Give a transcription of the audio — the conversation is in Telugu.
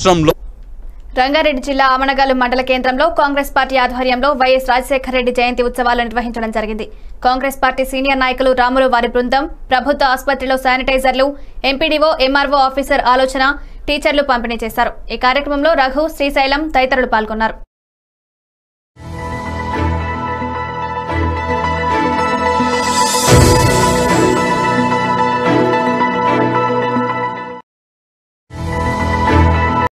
రాష్ట్రంలో రంగారెడ్డి జిల్లా అమనగల మండల కేంద్రంలో కాంగ్రెస్ పార్టీ ఆధ్వర్యంలో వైఎస్ రాజశేఖర రెడ్డి జయంతి ఉత్సవాలు నిర్వహించడం జరిగింది. కాంగ్రెస్ పార్టీ సీనియర్ నాయకులు రాములు వారి బృందం ప్రభుత్వ ఆసుపత్రిలో శానిటైజర్లు, ఎంపీడీఓ, ఎంఆర్ఓ ఆఫీసర్ ఆలోచన, టీచర్లు పంపిణీ చేశారు. ఈ కార్యక్రమంలో రఘు, శ్రీశైలం తదితరులు పాల్గొన్నారు.